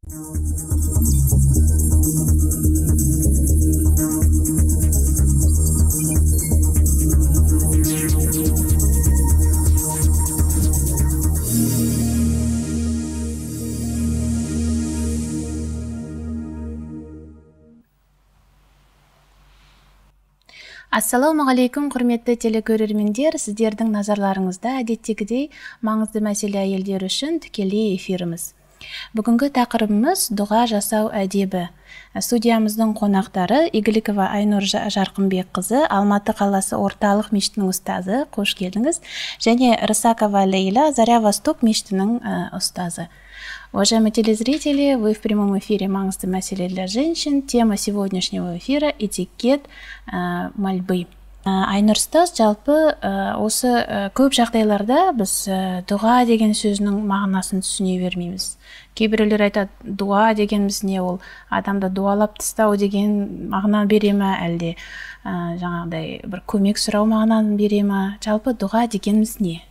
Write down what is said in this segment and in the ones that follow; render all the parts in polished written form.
Ассалаумағалейкум, құрметті телекөрермендер, сіздердің назарларыңызда әдеттегідей маңызды мәселе әйелдер үшін тікелей эфиріміз. Бүгінгі тақырыбымыз дұға жасау әдебі. Студиямыздың қонақтары Игілікова Айнұр Жарқынбекқызы, Алматы қаласы орталық мешітінің ұстазы, қош келдіңіз, және Рысакова Лейла, Заря Восток мешітінің ұстазы. Уважаемые телезрители, вы в прямом эфире «Маңызды мәселе для женщин». Тема сегодняшнего эфира – этикет мольбы. Айнұр ұстаз, жалпы осы көп жағдайларда біз дұға деген сөзінің мағынасын түсіне бермейміз. Кейбіреулер айтады, дұға дегеніміз не, ол адамды дуалап тастау деген мағына бере ме, әлде жаңағыдай бір көмек сұрау мағынаны бере ме? Жалпы дұға дегеніміз не?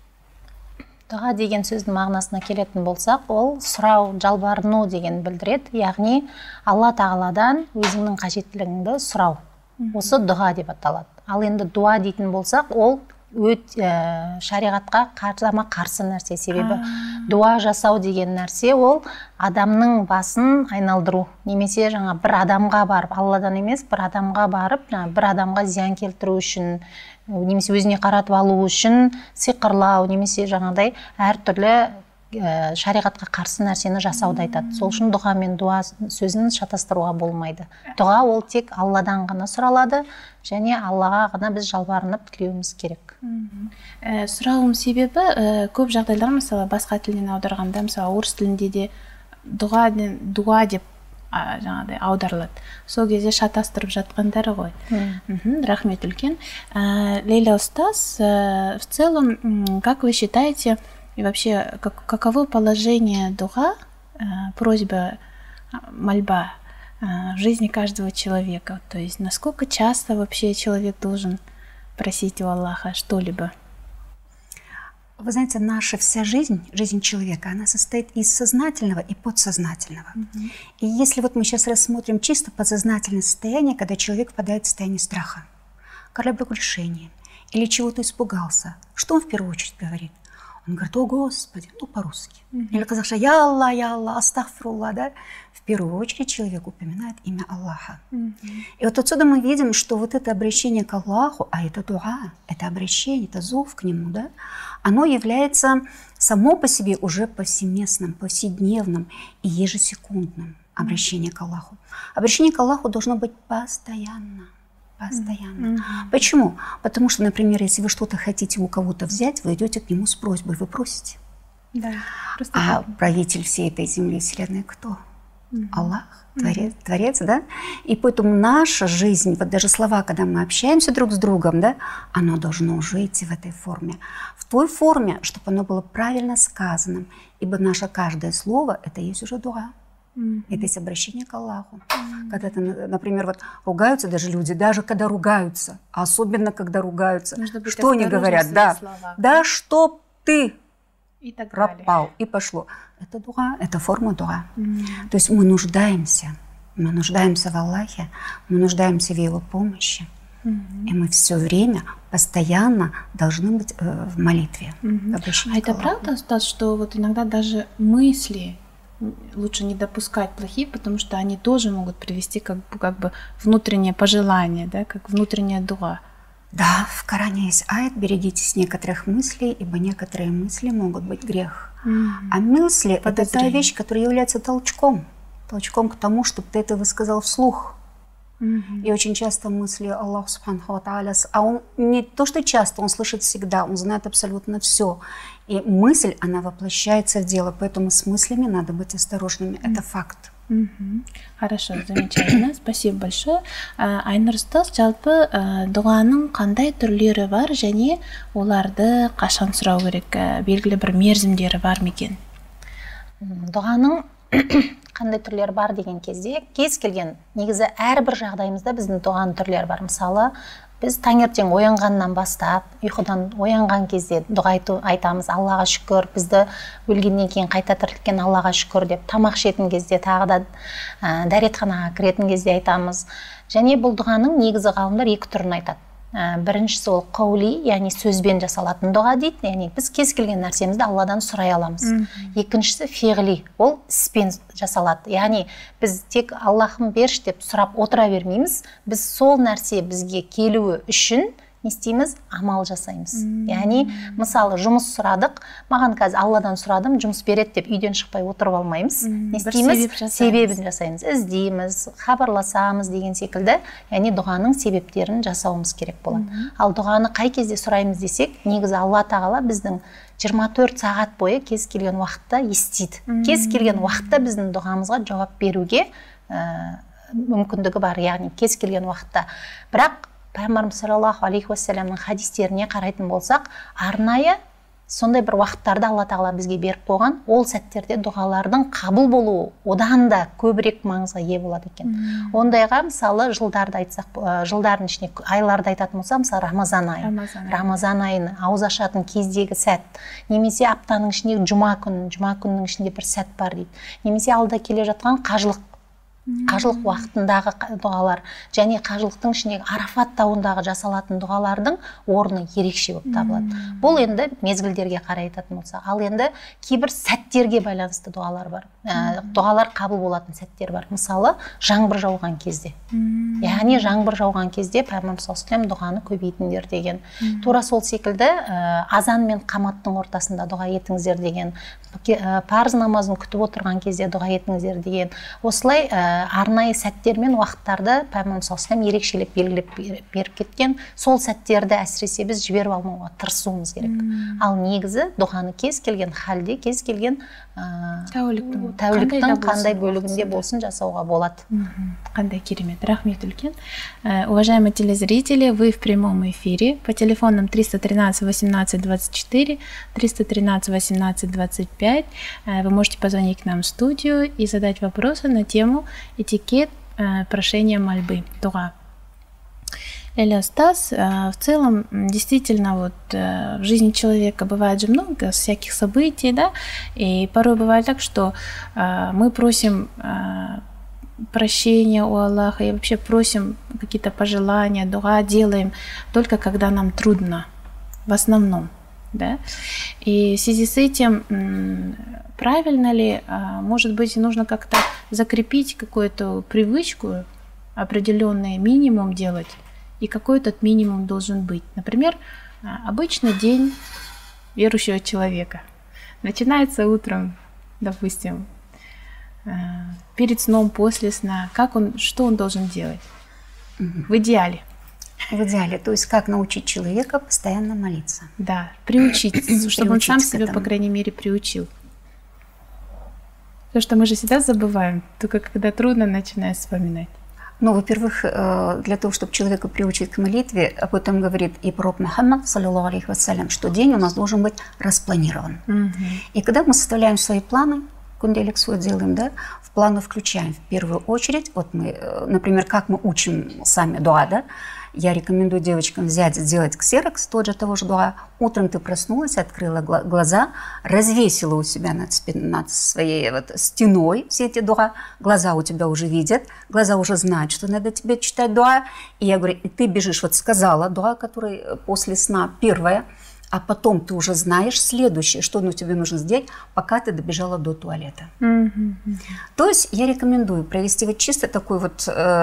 Дұға деген сөздің мағынасына келетін болсақ, ол сұрау, жалбарыну деген білдіреді. Яғни Алла тағаладан өзіңнің қажеттілігіңді сұрау. Осы дұға деп аталады. Ал енді дуа дейтін болсақ, ол шариғатқа қарсы нәрсе. Себебі дуа жасау деген нәрсе ол адамның басын айналдыру. Немесе бір адамға барып, Алладан емес, бір адамға барып, бір адамға зиян келтіру үшін, немесе өзіне қаратып алу үшін сиқырлау, немесе жаңағыдай әртүрлі шариғатқа қарсы нәрсені жасауды айтады. Сол үшін дұға мен дуа сөзін шатастыруға болмайды. Дұға ол тек Алладан ғана сұралады, және Аллаға ғана біз жалбарынып тілеуіміз керек. Сұрауым себебі көп жағдайлар, мысалы басқа тілінен аударғанда, мысалы орыс тілінде де дуа деп жаңағыдай аударылады. Сол кезде шатастырып жатқандары ғой. Рахмет үлкен. Лейла Устаз, в целом, как вы считаете, и вообще, каково положение дуга, просьба, мольба в жизни каждого человека? То есть, насколько часто вообще человек должен просить у Аллаха что-либо? Вы знаете, наша вся жизнь человека, она состоит из сознательного и подсознательного. И если вот мы сейчас рассмотрим чисто подсознательное состояние, когда человек впадает в состояние страха, кораблекрушения или чего-то испугался, что он в первую очередь говорит? Он говорит: о Господи, ну по-русски. Или казахша: я Аллах, астагфируллах, да? В первую очередь человек упоминает имя Аллаха. И вот отсюда мы видим, что вот это обращение к Аллаху, а это дуа, это обращение, это зов к Нему, да? Оно является само по себе уже повсеместным, повседневным и ежесекундным обращение к Аллаху. Обращение к Аллаху должно быть постоянно. Постоянно. Почему? Потому что, например, если вы что-то хотите у кого-то взять, вы идете к нему с просьбой, вы просите. Да, а правитель всей этой земли, вселенной кто? Аллах, Творец, да? И поэтому наша жизнь, вот даже слова, когда мы общаемся друг с другом, да, оно должно уже идти в этой форме. В той форме, чтобы оно было правильно сказанным. Ибо наше каждое слово – это есть уже дуа. Это есть обращение к Аллаху. Когда, например, вот ругаются даже люди, даже когда ругаются, особенно когда ругаются, что они говорят? Да, чтоб ты пропал, и пошло. Это дуа, это форма дуа. То есть мы нуждаемся в Аллахе, мы нуждаемся в Его помощи. И мы все время, постоянно должны быть в молитве. А это правда, Стас, что вот иногда даже мысли лучше не допускать плохие, потому что они тоже могут привести как бы внутреннее пожелание, да, как внутренняя дуа? Да, в Коране есть аят: берегитесь некоторых мыслей, ибо некоторые мысли могут быть грех. А мысли – это та вещь, которая является толчком к тому, чтобы ты это высказал вслух. И очень часто мысли Аллаха Субханаху ва Тааля, а он не то, что часто, он слышит всегда, он знает абсолютно все. И мысль, она воплощается в дело, поэтому с мыслями надо быть осторожными, это факт. Хорошо, замечательно, спасибо большое. Айнұр ұстаз, жалпы дұғаның қандай түрлері бар және оларды қашан сұрау керек, белгілі бір мерзімдері бар ма екен? Дұғаның қандай түрлері бар деген кезде, кез келген негізі әрбір жағдайымызда біздің дұғаның түрлері бар. Мысалы, біз таңертең оянғаннан бастап, ұйқыдан оянған кезде дұға айтамыз: Аллаға шүкір, бізді өлгеннен кейін қайта тірілткен Аллаға шүкір деп. Тамақ ішетін кезде, тағы да дәретханаға кіретін кезде айтамыз. Және бұл дұғаның негізі ғалымдар екі түрін айтады. Біріншісі ол қаули, яғни сөзбен жасалатын дұға дейді, яғни біз кез келген нәрсемізді Алладан сұрай аламыз. Екіншісі фиғли, ол іспен жасалады, яғни біз тек Аллахым берші деп сұрап отыра бермейміз, біз сол нәрсе бізге келуі үшін не істейміз? Амал жасаймыз. Яғни, мысалы, жұмыс сұрадық, маған қазір Алладан сұрадым, жұмыс береді деп үйден шықпай отырып алмаймыз. Не істейміз? Себебін жасаймыз, іздейміз, хабарласамыз деген секілді, яғни дұғаның себептерін жасауымыз керек болады. Ал дұғаны қай кезде сұраймыз десек, негізі Алла тағала біздің 24 сағат бойы кез келген уақытта естиді. Кез келген уақытта біздің дұғамызға жауап беруге мүмкіндігі бар, яғни кез келген уақытта. Бірақ Пайғамбарымыз саллаллаху алейхи уассаламның хадистеріне қарайтын болсақ, арнайы сондай бір уақыттарды Алла тағала бізге беріп қойған, ол сәттерде дұғалардың қабыл болуы одан да көбірек маңызға ие болады екен. Ондайға мысалы жылдарды айтсақ, жылдардың ішіне айларды айтатын болсақ, мысалы Рамазан айы. Рамазан айыны ауыз ашатын кездегі сәт, немесе аптаның ішіндегі жұма күннің ішінде бір сәт бар дейді. Немесе алда келе жатқан қажылық уақытындағы дұғалар, және қажылықтың ішіндегі Арафат тауындағы жасалатын дұғалардың орны ерекше болып табылады. Бұл енді мезгілдерге қарай айтатын болса, ал енді кейбір сәттерге байланысты дұғалар бар. Дұғалар қабыл болатын сәттер бар. Мысалы, жаңбыр жауған кезде. Яғни жаңбыр жауған кезде Пайғамбарымыз саллаллаху алейхи вассалам дұғаны көбейтіңдер деген. Тура сол секілді азан мен қаматтың ортасында дұға етіңіздер деген, парыз намазын күтіп отырған кезде дұға етіңіздер деген. Осылай арнайы сәттер мен уақыттарды Пайғамбарымыз саллаллаху алейхи вассалам ерекшелеп белгілеп беріп кеткен. Сол сәттерді әсіресе біз жіберіп алмауға тырысуымыз керек. Ал негізі дұғаны кез келген халде, кез келген тәуліктің қандай бөлігінде болсын жасауға болады. Қандай керемет, рахмет үлкен. Уважаемые телезрители, вы в прямом эфире по телефонам 313 18 24, 313 18 25. Вы можете позвонить к нам в студию и задать вопросы на тему этикет прошения мольбы, дуа. Лейля Устаз, в целом, действительно, вот в жизни человека бывает же много всяких событий, да, и порой бывает так, что мы просим прощения у Аллаха и вообще просим какие-то пожелания, дуа делаем только когда нам трудно, в основном, да, и в связи с этим правильно ли, может быть, нужно как-то закрепить какую-то привычку, определенный минимум делать, и какой этот минимум должен быть. Например, обычный день верующего человека начинается утром, допустим, перед сном, после сна. Что он должен делать? В идеале. В идеале, то есть как научить человека постоянно молиться. Да, приучить, чтобы он сам себя, по крайней мере, приучил. Потому что мы же всегда забываем, только когда трудно, начинаем вспоминать. Ну, во-первых, для того, чтобы человека приучить к молитве, об этом говорит и пророк Мухаммад, саллаллаху алейхи вассалям, что день у нас должен быть распланирован. И когда мы составляем свои планы, кунделик свой делаем, да, в планы включаем в первую очередь, вот мы, например, как мы учим сами дуа, да, я рекомендую девочкам взять, сделать ксерокс, тот же того же дуа. Утром ты проснулась, открыла глаза, развесила у себя над своей вот стеной все эти дуа. Глаза у тебя уже видят, глаза уже знают, что надо тебе читать дуа. И я говорю, и ты бежишь, вот сказала дуа, который после сна первая, а потом ты уже знаешь следующее, что тебе нужно сделать, пока ты добежала до туалета. То есть я рекомендую провести вот чисто такой вот,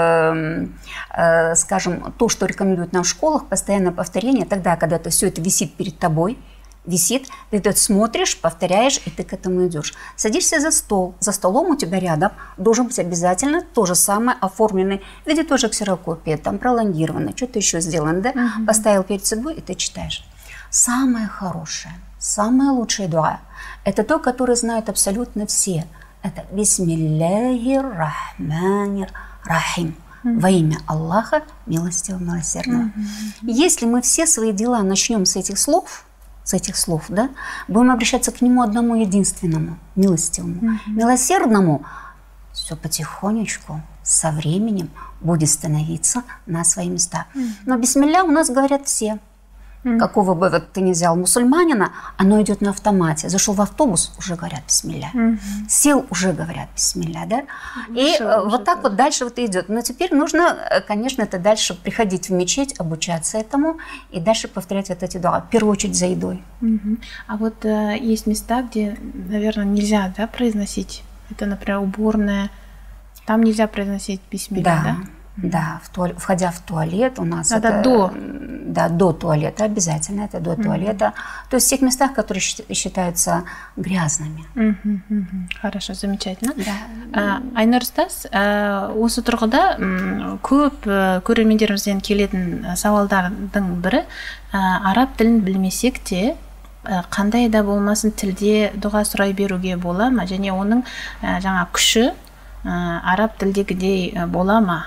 скажем, то, что рекомендуют нам в школах, постоянное повторение, тогда, когда все это висит перед тобой, ты это смотришь, повторяешь, и ты к этому идешь. Садишься за стол, за столом у тебя рядом должен быть обязательно то же самое оформленный, в виде тоже ксерокопия, там пролонгировано, что-то еще сделано, да? Поставил перед собой, и ты читаешь. Самое хорошее, самое лучшее дуа – это то, которое знают абсолютно все. Это «Бисмиллахир рахманир рахим» во имя Аллаха, милостивого, милосердного. Если мы все свои дела начнем с этих слов, с этих слов, да, будем обращаться к Нему одному единственному, милостивому, милосердному, все потихонечку, со временем будет становиться на свои места. Но бисмилля у нас говорят все. Какого бы вот ты ни взял мусульманина, оно идет на автомате. Зашел в автобус, уже говорят бисмилля. Сел, уже говорят бисмилля, да? И вот так вот дальше вот идет. Но теперь нужно, конечно, это дальше приходить в мечеть, обучаться этому и дальше повторять вот эти дуа. В первую очередь за едой. А вот есть места, где, наверное, нельзя, да, произносить. Это, например, уборная. Там нельзя произносить бисмилля, да? Да, входя в туалет у нас это до туалета обязательно, это до туалета. То есть в тех местах, которые считаются грязными. Хорошо, замечательно. Айнұр Ұстаз, осы тұрғыда көп көрермендерімізден келетін сауалдардың бірі, араб тілін білмесек те қандай да болмасын тілде дұға сұрай беруге бола ма, және оның жаңа күші араб тілдегідей бола ма?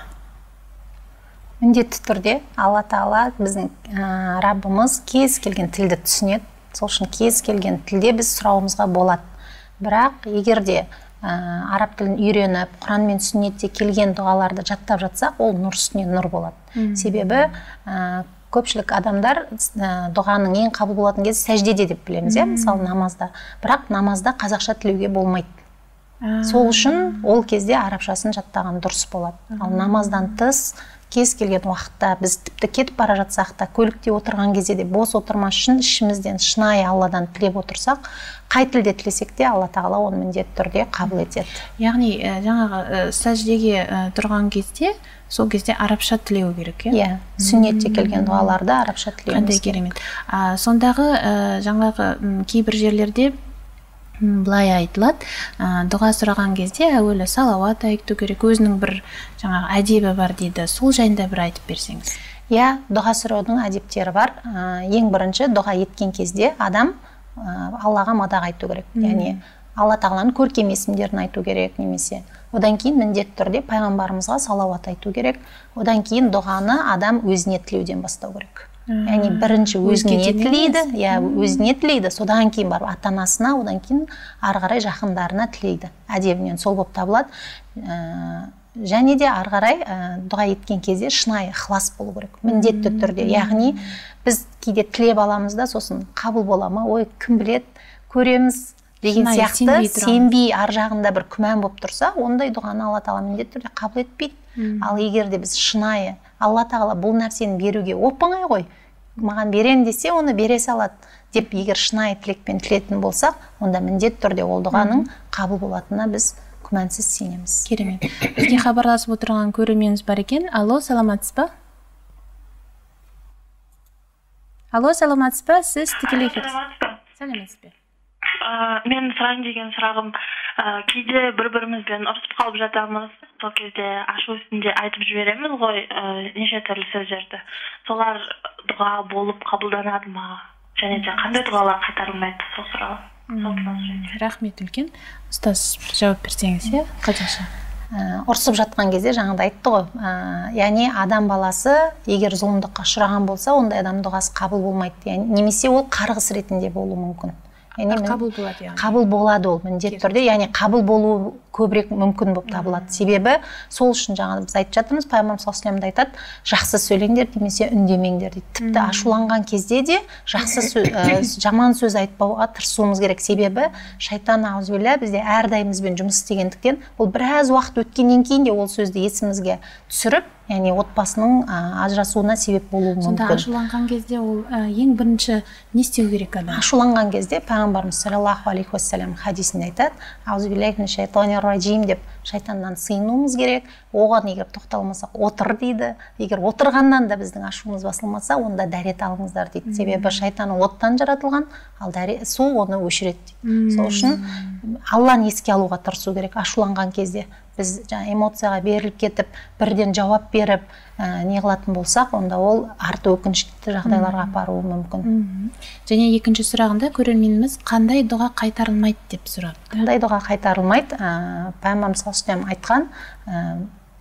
Міндетті түрде Алла Тағала біздің Раббымыз кез келген тілді түсінеді. Сол үшін кез келген тілде біз сұрауымызға болады. Бірақ егер де араб тілін үйреніп, Құран мен сүннетте келген дұғаларды жаттап жатсақ, ол нұр үстіне нұр болады. Себебі көпшілік адамдар дұғаның ең қабыл болатын кезі сәждеде деп білеміз, мысалы намазда. Бірақ намазда қазақша тілеуге болмайды. Сол үшін ол кезде арабшасын жаттаған дұрыс болады. Ал намаздан тыс кез келген уақытта біз тіпті кетіп бара жатсақ та, көлікте отырған кезде де бос отырмас үшін ішімізден шынайы Алладан тілеп отырсақ, қай тілде тілесек те Алла Тағала оны міндетті түрде қабыл етеді. Яғни жаңағы сәждеге тұрған кезде, сол кезде арабша тілеу керек, иә? Сүннетте келген дұғаларды арабша тілеуіміз керек. Сондағы жаңағы кейбір жерлерде былай айтылады, дұға сұраған кезде әуелі салауат айту керек, өзінің бір жаңағы әдебі бар дейді. Сол жайында бір айтып берсеңіз. Иә, дұға сұраудың әдептері бар. Ең бірінші дұға еткен кезде адам Аллаға мадақ айту керек. Яғни Алла Тағаланың көркем есімдерін айту керек немесе. Одан кейін міндетті түрде пайғамбарымызға салауат айту керек. Одан кейін дұғаны адам өзіне тілеуден бастау керек. Яғни бірінші өзіне тілейді, өзіне тілейді, содан кейін барып ата-анасына, одан кейін ары қарай жақындарына тілейді. Әдебінен сол болып табылады. Және де ары қарай дұға еткен кезде шынайы ықылас болу керек. Міндетті түрде. Яғни біз кейде тілеп аламыз да, сосын қабыл бола ма, ой, кім біледі, көреміз деген сияқты сенбей ар жағында бір күмән болып тұрса, ондай дұғаны Алла Тағала міндетті түрде қабыл етпейді. Ал егер де біз шынайы Алла Тағала бұл нәрсені беруге оп-оңай ғой, маған берем десе, оны бере салады деп егер шынайы тілекпен тілетін болсақ, онда міндетті түрде ол дұғаның қабыл болатынына біз күмәнсіз сенеміз. Керемет. Бізге хабарласып отырған көрерменіміз бар екен. Алло, саламатсыз ба? Алло, саламатсыз ба? Сіз тікелей эфирде. Сәлеметсіз бе? Мен сұрайын деген сұрағым, кейде бір-бірімізбен ұрысып қалып жатамыз, сол кезде ашу үстінде айтып жібереміз ғой неше түрлі сөздерді. Солар дұға болып қабылданады ма? Және де қандай дұғалар қайтарылмайды, сол сұрағым. Рахмет үлкен. Ұстаз жауап берсеңіз, қазақша. Ұрысып жатқан кезде жаңағыда айтты ғой, яғни адам баласы егер зұлымдыққа ұшыраған болса, ондай адам дұғасы қабыл болмайды. Немесе ол қарғыс ретінде болуы мүмкін. Қабыл болады, яғни. Қабыл болады ол міндетті түрде, яғни қабыл болу көбірек мүмкін болып табылады. Себебі сол үшін жаңа біз айтып жатырмыз, пайғамбарымыз саллаллаху алейхи вассалам айтады, жақсы сөйлеңдер немесе үндемеңдер дейді. Тіпті ашуланған кезде де жаман сөз айтпауға тырысуымыз керек. Себебі шайтан аузубилля бізде әрдайым бізбен жұмыс істегендіктен, ол біраз уақыт өткеннен кейін де ол сөзді есімізге түсіріп, яғни отбасының ажырасуына себеп болуы мүмкін. Сонда ашуланған кезде ол ең бірінші не істеу керек адам? Ашуланған кезде пайғамбарымыз саллаллаху алейхи уассалам хадисінде айтады, аузубиллахи минаш шайтанир раджим деп шайтаннан сыйынуымыз керек. Оған егер тоқталмасақ отыр дейді. Егер отырғаннан да біздің ашуымыз басылмаса, онда дәрет алыңыздар дейді. Себебі шайтан оттан жаратылған, ал су оны өшіреді дейді. Сол үшін Алланы еске алуға тырысу керек ашуланған кезде. Біз эмоцияға беріліп кетіп, бірден жауап беріп, не қылатын болсақ, онда ол арты өкінішті жағдайларға апаруы мүмкін. Және екінші сұрағында көрерменіміз қандай дұға қайтарылмайды деп сұрапты. Қандай дұға қайтарылмайды? Пайғамбарымыз саллаллаху алейхи вассалам айтқан,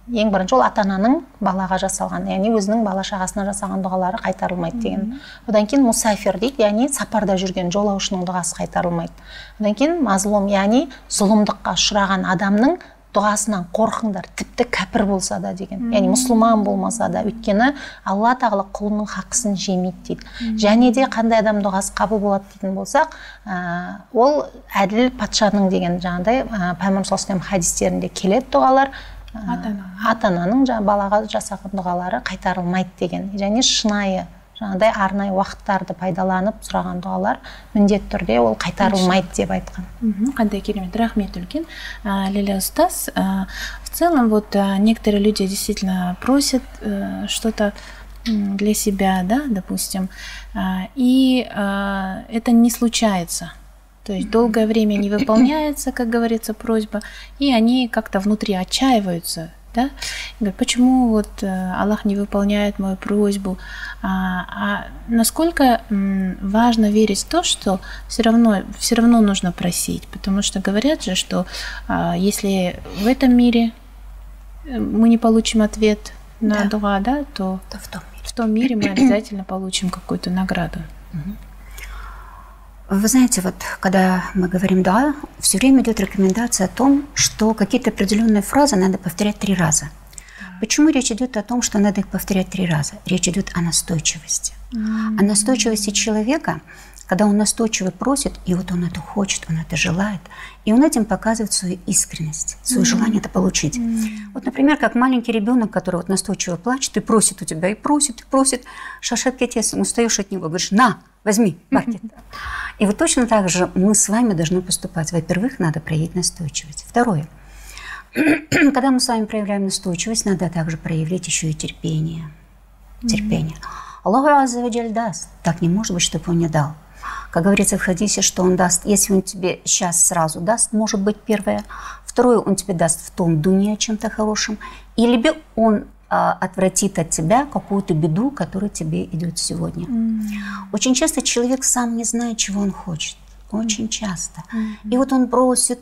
ең бірінші ол ата-ананың балаға жасалған, яғни өзінің бала шағасына жасаған дұғалары қайтарылмайды деген. Одан кейін мусафир дейді, яғни сапарда жүрген жолаушының дұғасы қайтарылмайды. Одан кейін мазлум, яғни зұлымдыққа ұшыраған адамның дұғасынан қорқыңдар, тіпті кәпір болса да деген. Яғни мұсылман болмаса да, өйткені Алла тағала құлының хақысын жемейді дейді. Және де қандай адам дұғасы қабыл болады дейтін болсақ, ол әділ патшаның деген жаңағыдай Пайғамбар саллаллаху алейхи хадистерінде келеді дұғалар, ата-ананың балаға жасаған дұғалары қайтарылмайды деген. Және шынайы жаңағыдай арнайы уақыттарды пайдаланып сұраған дұғалар міндетті түрде ол қайтарылмайды деп айтқан. Қандай керемет, рахмет үлкен. Лиля Устаз, в целом вот некоторые люди действительно просят что-то для себя, да, допустим, и это не случается. То есть долгое время не выполняется, как говорится, просьба, и они как-то внутри отчаиваются, да? Говорят, почему вот Аллах не выполняет мою просьбу? Насколько важно верить в то, что все равно нужно просить, потому что говорят же, что если в этом мире мы не получим ответ на дуа, да, то в том мире мы обязательно получим какую-то награду. Вы знаете, вот когда мы говорим дуа, все время идет рекомендация о том, что какие-то определенные фразы надо повторять 3 раза. Почему речь идет о том, что надо их повторять 3 раза? Речь идет о настойчивости. О настойчивости человека, когда он настойчиво просит, и вот он это хочет, он это желает, и он этим показывает свою искренность, свое желание это получить. Вот, например, как маленький ребенок, который вот настойчиво плачет и просит у тебя, и просит, шашет кетес, устаешь от него, говоришь, на, возьми, бакет. И вот точно так же мы с вами должны поступать. Во-первых, надо проявить настойчивость. Второе. Когда мы с вами проявляем настойчивость, надо также проявлять еще и терпение. Терпение. Аллаху азза ва джаль даст. Так не может быть, чтобы он не дал. Как говорится в хадисе, что он даст, если он тебе сейчас сразу даст, может быть, первое. Второе, он тебе даст в том дуне чем-то хорошим. И либо он отвратит от тебя какую-то беду, которая тебе идет сегодня. Очень часто человек сам не знает, чего он хочет. Очень часто. И вот он просит.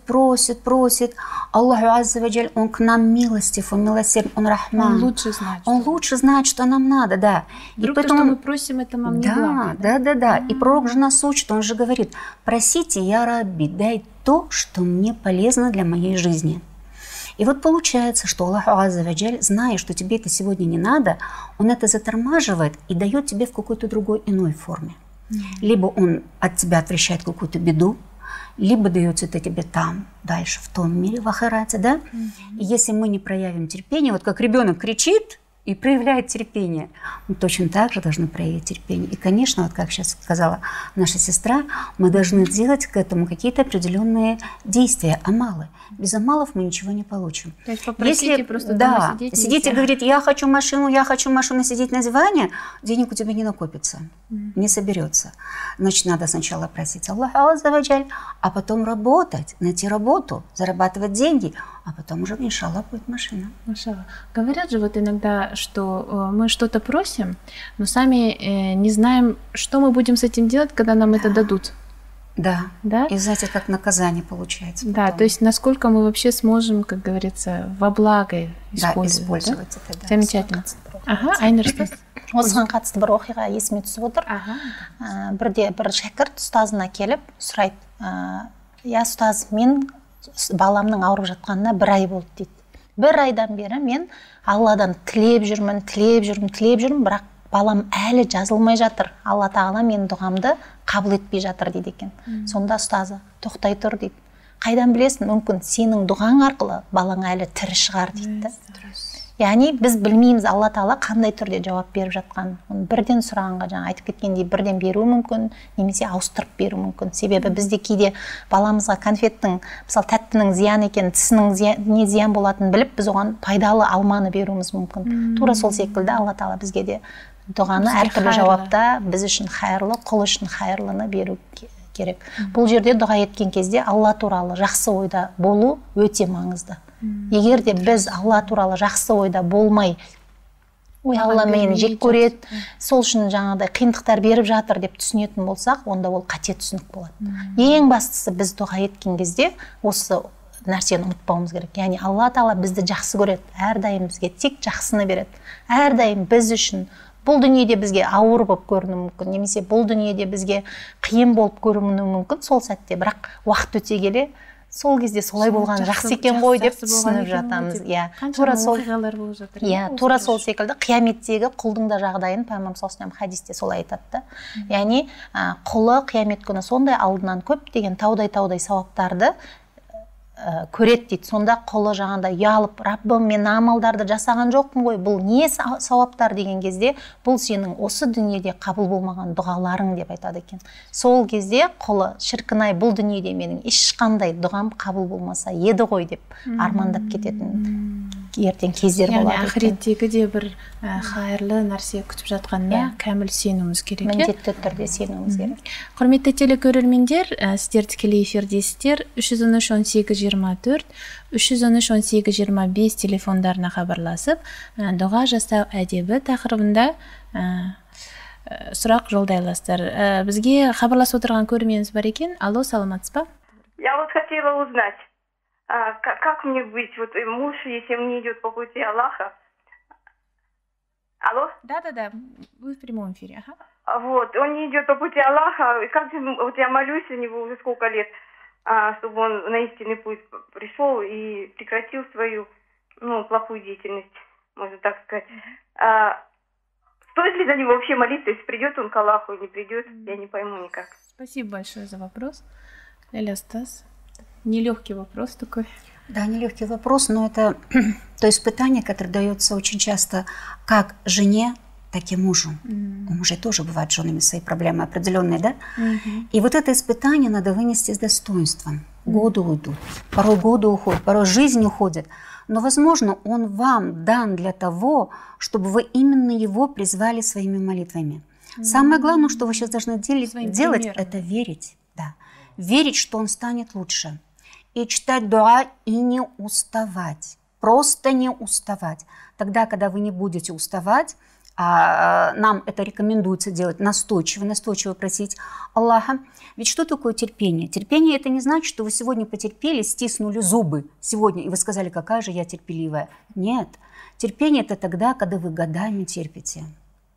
Аллаху азза ва джаль, он к нам милостив, он милосерден, он рахман. Он лучше знает, что нам надо, да. Вдруг и поэтому... то, что мы просим, это нам не благо. Да. И пророк же нас учит, он же говорит, просите, я Рабби, дай то, что мне полезно для моей жизни. И вот получается, что Аллах азза ва джаль, зная, что тебе это сегодня не надо, он это затормаживает и дает тебе в какой-то другой иной форме. Либо он от тебя отвращает какую-то беду, либо дается это тебе там, дальше, в том мире, в ахирате, да? И если мы не проявим терпение, вот как ребенок кричит и проявляет терпение, мы точно так же должны проявить терпение. И, конечно, вот как сейчас сказала наша сестра, мы должны делать к этому какие-то определенные действия, амалы. Без амалов мы ничего не получим. То есть попросите просто дома сидеть и говорить, я хочу машину, сидеть на диване, денег у тебя не накопится, не соберется. Значит, надо сначала просить Аллаха азза ва джаль, а потом работать, найти работу, зарабатывать деньги, а потом уже, иншаллах, будет машина. Машаллах. Говорят же вот иногда, что мы что-то просим, но сами не знаем, что мы будем с этим делать, когда нам это дадут. Да. И знаете, как наказание получается. Да, то есть насколько мы вообще сможем, как говорится, во благо использовать. Это, да. Замечательно. Айнұр Устаз. Осыған қатысты бір оқиға есіме түсіп отыр. Бірде бір шәкірт ұстазына келіп сұрайды, я ұстаз, мен баламның ауырып жатқанына 1 ай болды дейді. 1 айдан бері мен Алладан тілеп жүрмін, бірақ балам әлі жазылмай жатыр. Алла тағала менің дұғамды қабыл етпей жатыр дейді екен. Сонда ұстазы, тоқтай тұр дейді. Қайдан білесің, мүмкін сенің дұғаң арқылы балаң әлі тірі шығар дейді. Яғни біз білмейміз Алла тағала қандай түрде жауап беріп жатқан. Бірден сұрағанға жаңа айтып кеткендей бірден беруі мүмкін, немесе ауыстырып беруі мүмкін. Себебі бізде кейде баламызға конфеттің, мысалы тәттінің зиян екен, тісінің не зиян болатынын біліп, біз оған пайдалы алманы беруіміз мүмкін. Тура сол секілді Алла тағала бізге де дұғаны әртүрлі жауапта біз үшін хайырлы, құл үшін хайырлыны беру керек. Бұл жерде дұға еткен кезде Алла туралы жақсы ойда болу өте маңызды. Егер де біз Алла туралы жақсы ойда болмай, ой, Алла мені жек көреді, сол үшін жаңағыдай қиындықтар беріп жатыр деп түсінетін болсақ, онда ол қате түсінік болады. Ең бастысы біз дұға еткен кезде осы нәрсені ұмытпауымыз керек. Яғни Алла Тағала бізді жақсы көреді, әрдайым бізге тек жақсыны береді. Әрдайым біз үшін бұл дүниеде бізге ауыр болып көрінуі мүмкін, немесе бұл дүниеде бізге қиын болып көрінуі мүмкін сол сәтте, бірақ уақыт өте келе сол кезде солай болған жақсы екен ғой деп түсініп жатамыз. Тура сол оқиғалар болып жатыр. Тура сол секілді қияметтегі құлдың да жағдайын Пайғамбар саллаллаху алейхи хадисте солай айтады. Яғни құлы қиямет күні сондай алдынан көптеген таудай сауаптарды көреді дейді. Сонда құлы жаңағыдай ұялып, Раббым, мен амалдарды жасаған жоқпын ғой, бұл не сауаптар деген кезде, бұл сенің осы дүниеде қабыл болмаған дұғаларың деп айтады екен. Сол кезде құлы, шіркін-ай, бұл дүниеде менің ешқандай дұғам қабыл болмаса еді ғой деп армандап кететін ертең кездер болады. Яғни ақыреттегі де бір қайырлы нәрсе күтіп жатқанына кәміл сенуіміз керек. Міндетті түрде сенуіміз керек. Құрметті телекөрермендер, сіздер тікелей эфирдесіздер. 313-18-24, 313-18-25 телефондарына хабарласып, дұға жасау әдебі тақырыбында сұрақ жолдай аласыздар. Бізге хабарласып отырған көрерменіміз бар екен. Алло, саламатсыз ба? Я вот хотела узнать, как мне быть, вот муж, если мне идет по пути Аллаха. Алло? Да, вы в прямом эфире. Вот, он не идет по пути Аллаха, и как же, вот я молюсь у него уже сколько лет, чтобы он на истинный путь пришел и прекратил свою, плохую деятельность, можно так сказать. Стоит ли за него вообще молиться, если придет он к Аллаху или не придет, я не пойму никак. Спасибо большое за вопрос. Ляля Стас, нелегкий вопрос такой. Да, нелегкий вопрос, но это то испытание, которое дается очень часто как жене, так и мужу. У мужей тоже бывают с женами свои проблемы определенные, да? И вот это испытание надо вынести с достоинством. Годы уйдут, порой годы уходят, порой жизнь уходит. Но, возможно, он вам дан для того, чтобы вы именно его призвали своими молитвами. Самое главное, что вы сейчас должны делать, это верить. Да. Верить, что он станет лучше. И читать дуа и не уставать. Просто не уставать. Тогда, когда вы не будете уставать, нам это рекомендуется делать настойчиво просить Аллаха. Ведь что такое терпение? Терпение – это не значит, что вы сегодня потерпели, стиснули зубы сегодня, и вы сказали, какая же я терпеливая. Нет. Терпение – это тогда, когда вы годами терпите.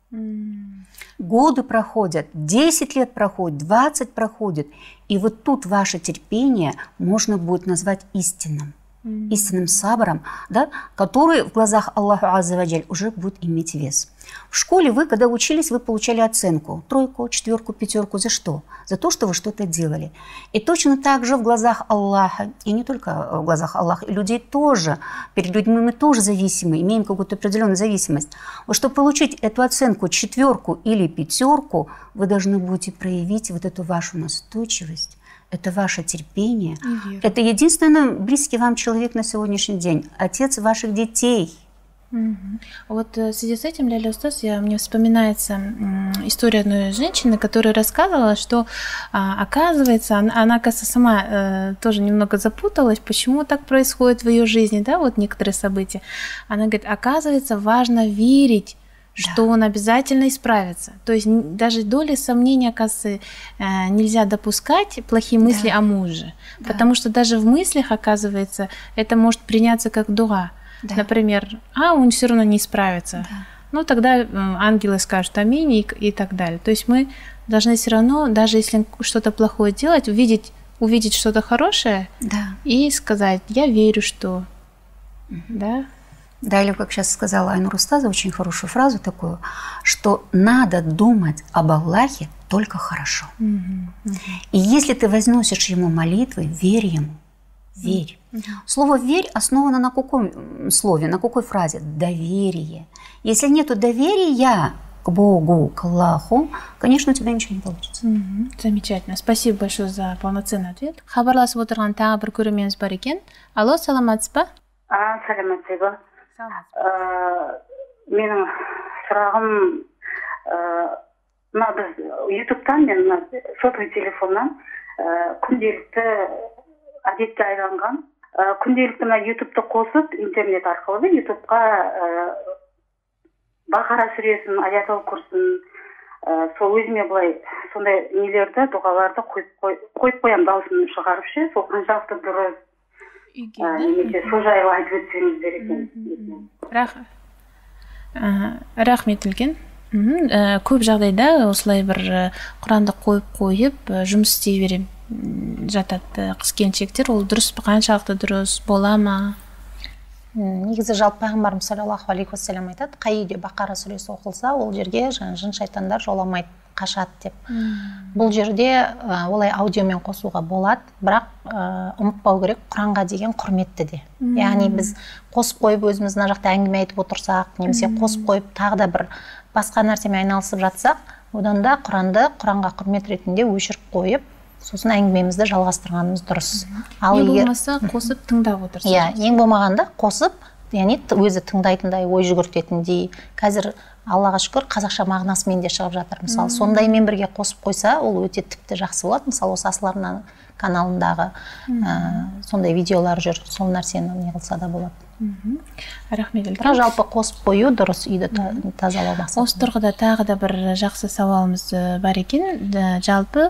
Годы проходят, 10 лет проходит, 20 проходит, и вот тут ваше терпение можно будет назвать истинным сабром, да, который в глазах Аллаха Азза ва Джаль уже будет иметь вес. В школе вы, когда учились, вы получали оценку, 3, 4, 5, за что? За то, что вы что-то делали. И точно так же в глазах Аллаха, и не только в глазах Аллаха, и людей тоже, перед людьми мы тоже зависимы, имеем какую-то определенную зависимость. Вот чтобы получить эту оценку 4 или 5, вы должны будете проявить вот эту вашу настойчивость. Это ваше терпение. Это единственный близкий вам человек на сегодняшний день. Отец ваших детей. Вот в связи с этим, Ляля Устаз, мне вспоминается история одной женщины, которая рассказывала, что, оказывается, она сама тоже немного запуталась, почему так происходит в ее жизни, да, вот некоторые события. Она говорит, оказывается, важно верить, что он обязательно исправится. То есть даже доли сомнения, оказывается, нельзя допускать плохие мысли о муже. Потому что даже в мыслях, оказывается, это может приняться как дуа. Например, он все равно не справится. Ну, тогда ангелы скажут аминь и так далее. То есть мы должны все равно, даже если что-то плохое делать, увидеть что-то хорошее и сказать, я верю, что... Да, или, как сейчас сказала Айнур Устазова, очень хорошую фразу такую, что надо думать об Аллахе только хорошо. И если ты возносишь ему молитвы, верь ему. Верь. Слово «верь» основано на каком слове, на какой фразе? Доверие. Если нету доверия к Богу, к Аллаху, конечно, у тебя ничего не получится. Замечательно. Спасибо большое за полноценный ответ. Хабарласып отырған тағы бір көрерменіміз бар екен. Алло, саламатсыз ба? Саламатсыз ба? Менің сұрағым, біз ютубтан, мен сотовый телефоннан күнделікті әдетке айланған. Күнделікті ютубты қосып, интернет арқылы ютубқа Бақара сүресін, аятал курсын, сол өзіме былай сондай нелерді, дұғаларды қойып қоям, дауысын шығарып ше, сол қаншалықты дұрыс. немесе сол жайлы айтып өтсеңіздер екен. Рахмет үлкен. Көп жағдайда осылай бір Құранды қойып жұмыс істей бере жатады қыз-келіншектер. Ол дұрыс па, қаншалықты дұрыс бола ма? Негізі жалпы пайғамбарымыз саллаллаху алейхи уассалам айтады, қай үйде Бақара сүресі оқылса, ол жерге жын шайтандар жоламайды, қашады деп. Бұл жерде олай аудиомен қосуға болады, бірақ ұмытпау керек, Құранға деген құрметті де. Яғни біз қосып қойып өзіміз мына жақта әңгіме айтып отырсақ, немесе қосып қойып тағы да бір басқа нәрсемен айналысып жатсақ, одан да Құранға құрмет ретінде өшіріп қойып, сосын әңгімемізді жалғастырғанымыз дұрыс. Ал егер болмаса қосып тыңдап отырсыз. Иә, ең болмағанда қосып, яғни өзі тыңдайтындай, ой жүгіртетіндей. Қазір Аллаға шүкір қазақша мағынасымен де шығып жатыр. Мысалы, сондаймен бірге қосып қойса, ол өте тіпті жақсы болады. Мысалы, осы Асыл Арна каналындағы сондай видеолар жүр, сол нәрсені не қылса да болады. Рахмет. Бірақ жалпы қосып қою дұрыс, үйді тазалау мақсатында. Осы тұрғыда тағы да бір жақсы сауалымыз бар екен. Жалпы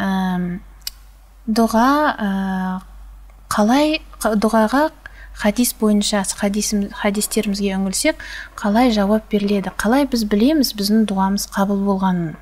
дұғаға хадис бойынша хадистерімізге үңілсек, қалай жауап беріледі? Қалай біз білеміз біздің дұғамыз қабыл болғанын?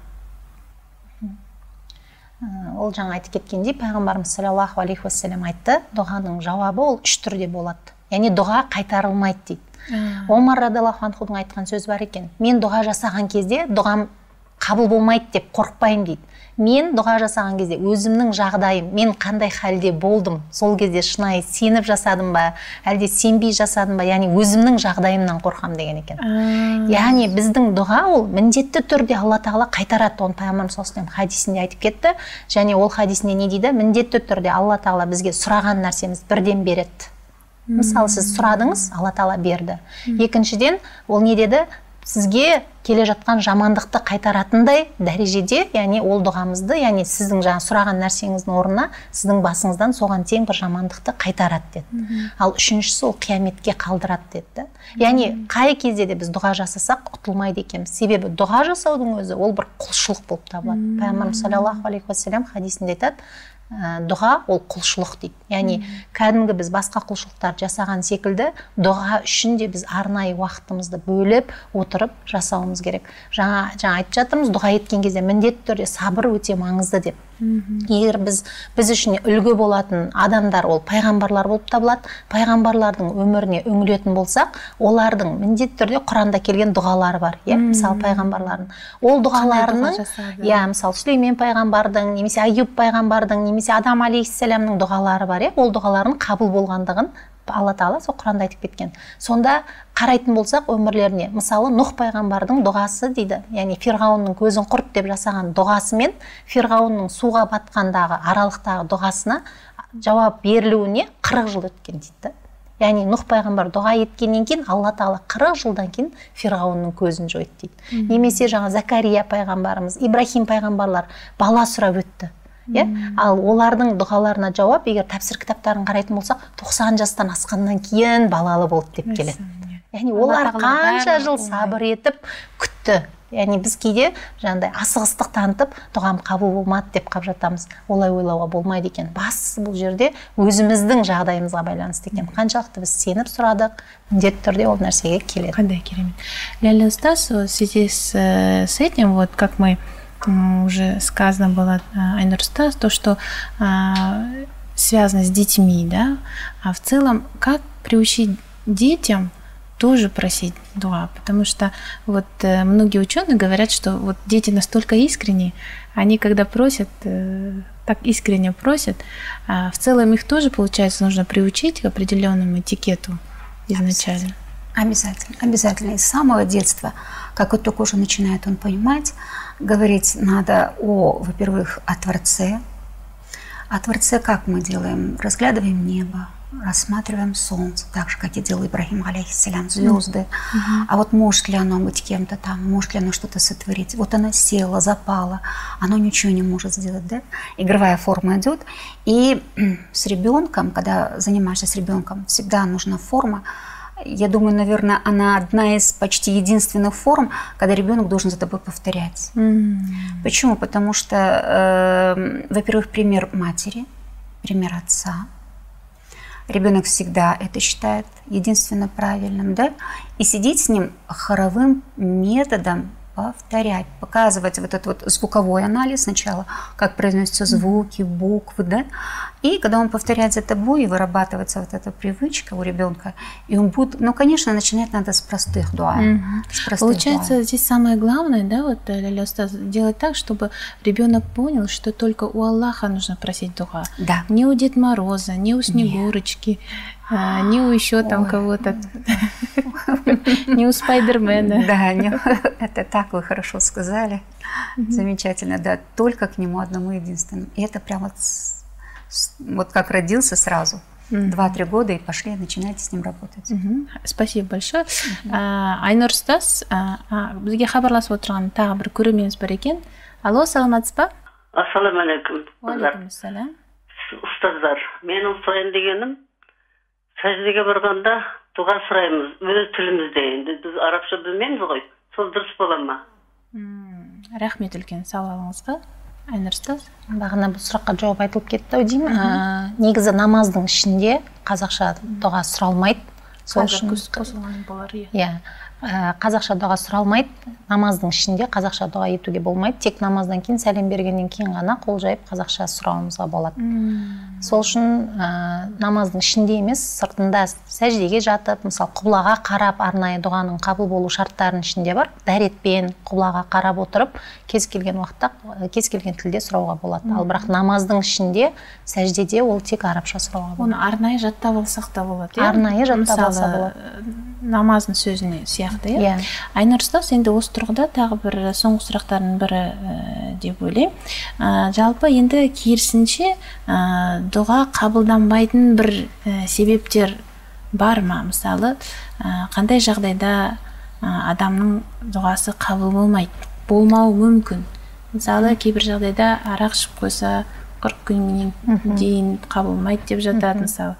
Ол жаңа айтып кеткендей, пайғамбарымыз саллаллаху алейхи уассалам айтты, дұғаның жауабы ол 3 түрде болады. Яғни дұға қайтарылмайды дейді. Омар радиаллаху анхудың айтқан сөз бар екен. Мен дұға жасаған кезде дұғам қабыл болмайды деп қорықпаймын дейді. Мен дұға жасаған кезде өзімнің жағдайым, мен қандай халде болдым, сол кезде шынайы сеніп жасадым ба, әлде сенбей жасадым ба, яғни өзімнің жағдайымнан қорқам деген екен. Яғни біздің дұға ол міндетті түрде Алла тағала қайтарады. Оны пайғамбарымыз саллаллаху алейхи вассалам хадисінде айтып кетті. Және ол хадисінде не дейді? Міндетті түрде Алла тағала бізге сұраған нәрсеміз бірден береді. Мысалы, сіз сұрадыңыз, Алла тағала берді. Екіншіден, ол не деді? Сізге келе жатқан жамандықты қайтаратындай дәрежеде, яғни ол дұғамызды, яғни сіздің жаңа сұраған нәрсеңіздің орнына сіздің басыңыздан соған тең бір жамандықты қайтарады деді. Ал үшіншісі ол қияметке қалдырады деді. Яғни қай кезде де біз дұға жасасақ ұтылмайды екенбіз. Себебі дұға жасаудың өзі ол бір құлшылық болып табылады. Пайғамбарымыз саллаллаху алейхи уассалам хадисінде айтады, дұға ол құлшылық дейді. Яғни кәдімгі біз басқа құлшылықтар жасаған секілді дұға үшін де біз арнайы уақытымызды бөліп отырып жасауымыз керек. Жаңа айтып жатырмыз, дұға еткен кезде міндетті түрде сабыр өте маңызды деп. Егер біз үшін үлгі болатын адамдар ол пайғамбарлар болып табылады. Пайғамбарлардың өміріне үңілетін болсақ, олардың міндетті түрде Құранда келген дұғалары бар. Мысалы пайғамбарлардың. Ол дұғаларының, мысалы Сүлеймен пайғамбардың, немесе Айюб пайғамбардың, немесе Адам алейхиссаламның дұғалары бар. Ол дұғалардың қабыл болғандығын Алла тағала сол Құранда айтып кеткен. Сонда қарайтын болсақ өмірлеріне, мысалы Нұх пайғамбардың дұғасы дейді, яғни Фирғауынның көзін құрт деп жасаған дұғасы мен Фирғауынның суға батқандағы аралықтағы дұғасына жауап берілуіне 40 жыл өткен дейді. Яғни Нұх пайғамбар дұға еткеннен кейін Алла тағала 40 жылдан кейін Фирғауынның көзін жойды дейді. Немесе жаңа Закария пайғамбарымыз, Ибрахим пайғамбарлар бала сұрап өтті. Ал олардың дұғаларына жауап, егер тәпсір кітаптарын қарайтын болсақ, 90 жастан асқаннан кейін балалы болды деп келеді. Яғни олар қанша жыл сабыр етіп күтті. Яғни біз кейде жаңағыдай асығыстық танытып, дұғам қабыл болмады деп қалып жатамыз. Олай ойлауға болмайды екен. Бастысы бұл жерде өзіміздің жағдайымызға байланысты екен. Қаншалықты біз сеніп сұрадық, міндетті түрде ол нәрсеге келеді. Қандай керемет. Ляля Устаз, в связи с этим, вот как мы уже сказано было, Айнур Устаз, то, что связано с детьми, да, а в целом, как приучить детям тоже просить дуа, потому что вот многие ученые говорят, что вот дети настолько искренние, они когда просят, так искренне просят, в целом их тоже, получается, нужно приучить к определенному этикету изначально. Обязательно. С самого детства, как вот только уже начинает он понимать, говорить надо во-первых, о Творце. О Творце как мы делаем? Разглядываем небо, рассматриваем солнце, так же, как и делал Ибрахим алейхиссалям, звезды. А вот может ли оно быть кем-то там, может ли оно что-то сотворить? Вот оно село, запало, оно ничего не может сделать, да? Игровая форма идет. И с ребенком, когда занимаешься с ребенком, всегда нужна форма. Я думаю, наверное, она одна из почти единственных форм, когда ребенок должен за тобой повторять. Почему? Потому что, во-первых, пример матери, пример отца. Ребенок всегда это считает единственно правильным, да? И сидеть с ним хоровым методом, повторять, показывать вот этот вот звуковой анализ сначала, как произносятся звуки, буквы, да? И когда он повторяет за тобой, и вырабатывается вот эта привычка у ребенка, и он будет, ну, конечно, начинать надо с простых дуа. Получается, здесь самое главное, да, вот, Ляля Устаз, делать так, чтобы ребенок понял, что только у Аллаха нужно просить дуа. Да. Не у Деда Мороза, не у Снегурочки, не у еще там кого-то, не у Спайдермена. Да, это так вы хорошо сказали. Замечательно, да, только к нему одному единственному. И это прямо вот как родился сразу. 2-3 года и пошли, начинайте с ним работать. Спасибо большое. Айнур Устаз, бізге хабарласып отырған тағы бір көрерменіміз бар екен. Алло, саламатсыз ба? Ассалаумағалейкум. Уағалейкумассалам. Ұстаздар, менің сұрайын дегенім, сәждеге барғанда дұға сұраймыз, өз тілімізде. Енді біз арабша білмейміз ғой, сол дұрыс бола ма? Рахмет үлкен сауалыңызға. Айнур Устаз. Бағана бұл сұраққа жауап айтылып кетті деймін. Негізі намаздың ішінде қазақша дұға сұралмайды. Сол үшін қосылған болар, иә. Қазақша дұға сұралмайды. Намаздың ішінде қазақша дұға етуге болмайды. Тек намаздан кейін, сәлем бергеннен кейін ғана қол жайып қазақша сұрауымызға болады. Сол үшін намаздың ішінде емес, сыртында сәждеге жатып, мысалы құблаға қарап, арнайы дұғаның қабыл болу шарттарының ішінде бар. Дәретпен құблаға қарап отырып, кез келген уақытта, кез келген тілде сұрауға болады. Ал бірақ намаздың ішінде, сәждеде ол тек арабша сұрауға болады. Оны арнайы жаттап алсақ та болады. Арнайы жаттап алса болады. Намаздың сөзіне сияқты, иә. Айнур Устаз, енді осы тұрғыда тағы бір соңғы сұрақтардың бірі деп ойлаймын. Жалпы енді керісінше дұға қабылданбайтын бір себептер бар ма? Мысалы, қандай жағдайда адамның дұғасы қабыл болмауы мүмкін? Мысалы, кейбір жағдайда арақ ішіп қойса 40 күннен дейін қабылмайды деп жатады, мысалы.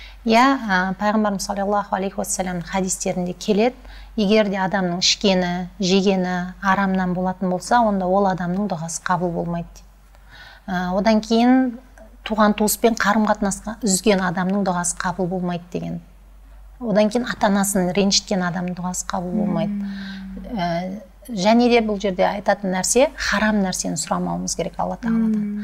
Иә, пайғамбарымыз саллаллаху алейхи уассаламның хадистерінде келеді, егер де адамның ішкені, жегені арамнан болатын болса, онда ол адамның дұғасы қабыл болмайды дейді. Одан кейін туған туыспен қарым-қатынасқа үзген адамның дұғасы қабыл болмайды деген. Одан кейін ата-анасын ренжіткен адамның дұғасы қабыл болмайды. Және де бұл жерде айтатын нәрсе, харам нәрсені сұрамауымыз керек Алла тағаладан.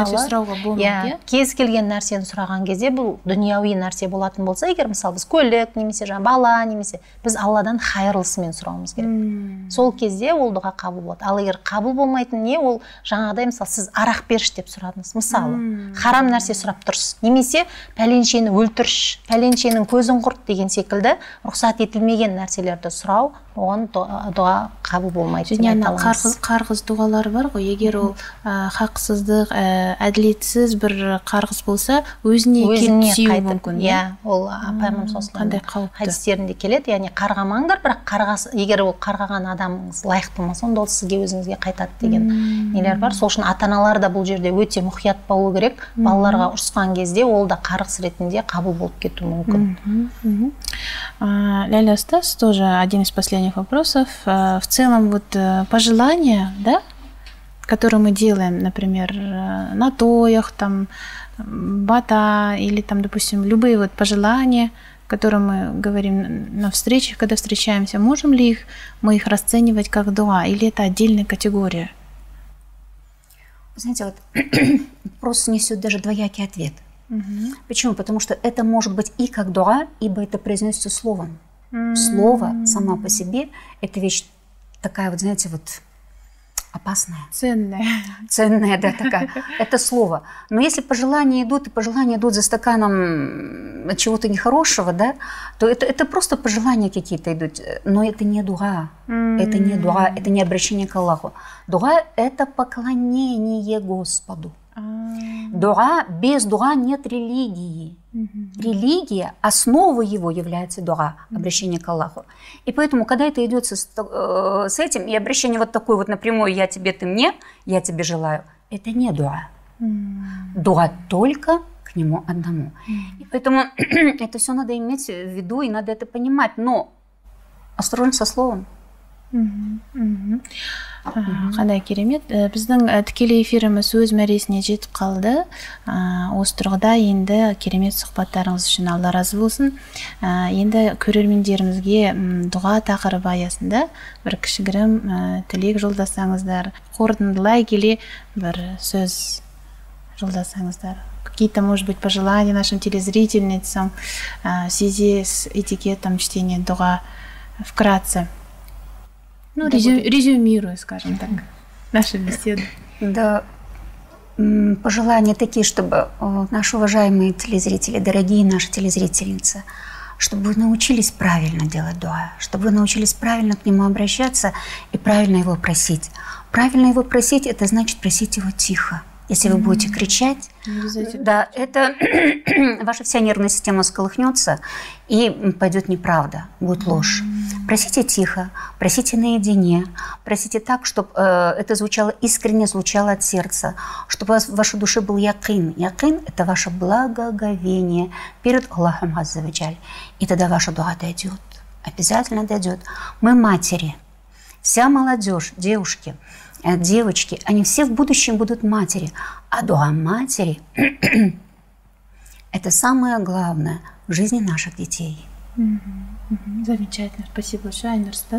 Мысалы, кез келген нәрсені сұраған кезде бұл дүнияуи нәрсе болатын болса, егер мысалы біз көлік, немесе бала, немесе біз Алладан хайырлысымен сұрауымыз керек. Сол кезде ол дұға қабыл болады. Ал егер қабыл болмайтын не, ол жаңағыдай, мысалы, сіз арақ беріш деп сұрадыңыз. Мысалы, харам нәрсе сұрап тұрсыз, немесе пәленшені өлтірш, пәленшенің көзін құрт деген секілді рұқсат етілмеген нәрселерді сұрау, оған дұға қабыл болмайды. Және қарғыз дұғалары бар ғой, егер ол хақсыздық, әділетсіз бір қарғыз болса, өзіне келіп түсуі мүмкін. Иә, ол пайғамбар саллаллаху хадистерінде келеді, яғни қарғамаңдар, бірақ егер ол қарғаған адамыңыз лайық болмаса, онда ол сізге өзіңізге қайтады деген нелер бар. Сол үшін ата-аналар да бұл жерде өте мұқият болу керек. Балаларға ұрысқан кезде ол да қарғыс ретінде қабыл болып кетуі мүмкін. Ляля Устаз, тоже один из последних вопросов. В целом, вот пожелания, да, которые мы делаем, например, на тоях, там, бата, или там, допустим, любые вот пожелания, которые мы говорим на встречах, когда встречаемся, можем ли мы их расценивать как дуа, или это отдельная категория? Знаете, вот вопрос несет даже двоякий ответ. Почему? Потому что это может быть и как дуа, ибо это произносится словом. Слово само по себе – это вещь такая вот, знаете, вот опасная. Ценная, да, такая. Это слово. Но если пожелания идут, и пожелания идут за стаканом чего-то нехорошего, да, то это просто пожелания какие-то идут. Но это не дуа. Это не дуа, это не обращение к Аллаху. Дуа – это поклонение Господу. Дуа, без дуа нет религии. Религия, основа его является дуа, обращение к Аллаху. И поэтому, когда это идет с этим, и обращение вот такое вот напрямую, я тебе, ты мне, я тебе желаю, это не дуа. Дуа только к нему одному. И поэтому это все надо иметь в виду, и надо это понимать, но осторожно со словом. Қандай керемет. Біздің тікелей эфиріміз өз мәресіне жетіп қалды. Осы тұрғыда енді керемет сұхбаттарыңыз үшін Алла разы болсын. Енді көрермендерімізге дұға тақырыбы аясында бір кішігірім тілек жолдасаңыздар, қорытындылай келе бір сөз жолдасаңыздар. Какие-то, может быть, пожелания нашим телезрительницам в связи с этикетом чтения дуа вкратце. Ну, резюмируя, скажем так, нашу беседу. Да, пожелания такие, чтобы наши уважаемые телезрители, дорогие наши телезрительницы, чтобы вы научились правильно делать дуа, чтобы вы научились правильно к нему обращаться и правильно его просить. Правильно его просить – это значит просить его тихо. Если вы будете кричать, да, это ваша вся нервная система всколыхнется и пойдет неправда, будет ложь. Просите тихо, просите наедине, просите так, чтобы это звучало искренне, звучало от сердца, чтобы в вашей душе был якин. Якин – это ваше благоговение перед Аллахом Азза ва Джаль. И тогда ваша дуа дойдет, обязательно дойдет. Мы матери, вся молодежь, девушки, девочки, они все в будущем будут матери. А дуа матери – это самое главное в жизни наших детей. Замечательно. Спасибо большое, Айнұр Ұстаз.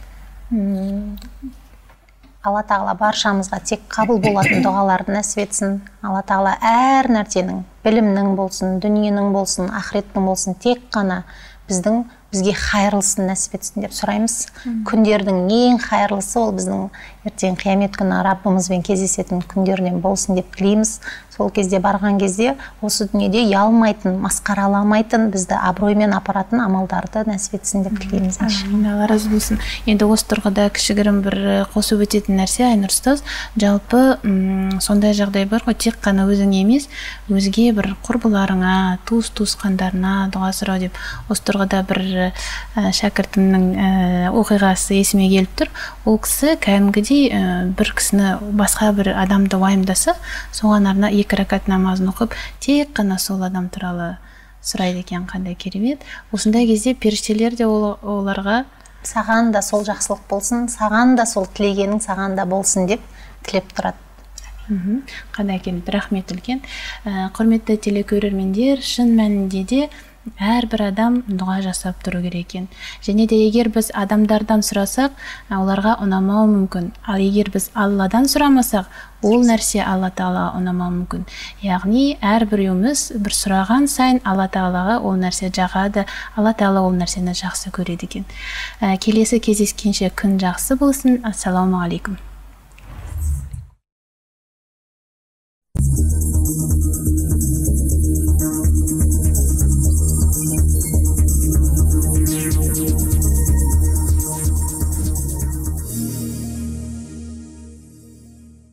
Алла тағала баршамызға тек қабыл болатын дұғаларды нәсіп етсін. Алла тағала әр нәрсенің, білімнің болсын, дүниенің болсын, ақыреттің болсын, тек қана бізге хайырлысын нәсіп етсін деп сұраймыз. Күндердің ең хайырлысы ол біздің ертең қиямет күні Раббымызбен кездесетін күндерінен болсын деп тілейміз. Сол кезде барған кезде осы дүниеде ұялмайтын, масқараламайтын, бізді абыроймен апаратын амалдарды нәсіп етсін деп тілейміз. Алла разы болсын. Енді осы тұрғыда кішігірім бір қосып өтетін нәрсе, Айнұр Ұстаз, жалпы сондай жағдай бар ғой, тек қана өзің емес, өзге бір құрбыларыңа, туыс-туысқандарына дұға сұрау деп. Осы тұрғыда бір шәкіртімнің оқиғасы есіме келіп тұр. Ол кісі кәдімгідей бір кісіні, басқа бір адамды уайымдаса, соған арна 2 рәкат намазын оқып, тек қана сол адам туралы сұрайды екен. Қандай керемет. Осындай кезде періштелер де оларға саған да сол жақсылық болсын, саған да сол тілегенің саған да болсын деп тілеп тұрады. Қандай керемет. Рахмет үлкен. Құрметті телекөрермендер, шын мәнінде де әрбір адам дұға жасап тұру керек екен. Және де егер біз адамдардан сұрасақ, оларға ұнамауы мүмкін. Ал егер біз Алладан сұрамасақ, ол нәрсе Алла Тағалаға ұнамауы мүмкін. Яғни әрбіреуіміз бір сұраған сайын Алла Тағалаға ол нәрсе жағады, Алла Тағала ол нәрсені жақсы көреді екен. Келесі кездескенше күн жақсы болсын. Ассаламу алейкум.